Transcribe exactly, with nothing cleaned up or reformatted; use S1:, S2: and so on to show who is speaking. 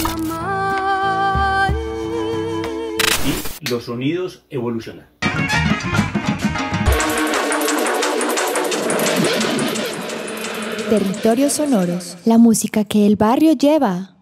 S1: Y los sonidos evolucionan.
S2: Territorios sonoros, la música que el barrio lleva.